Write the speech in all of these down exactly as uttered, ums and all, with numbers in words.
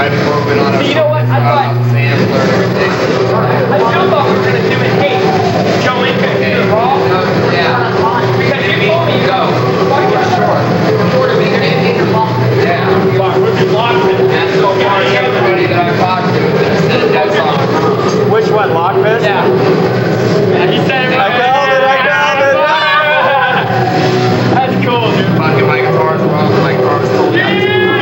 right before we went on. So you know what? I thought the sampler and everything. I still thought we were gonna do it. Hey, Joe Lincoln, Okay. the raw. Yeah. Because you told me you go. Fuck it, short. Short of me, you're gonna need your lock. Yeah. Lock. We'll just lock it. And so far, everybody that I've talked to that said that song. Which one, Lockfist? Yeah. Yeah, he said it. I found it, I found it! That's cool, dude. Fucking my guitar's wrong, my guitar's totally out.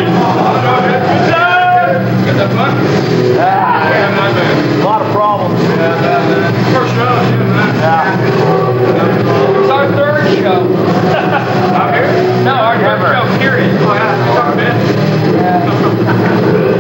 Get the fuck? Yeah, a lot of problems. First show, Yeah. it was our third show. Out here? No, our third show, period. Oh, yeah. Yeah.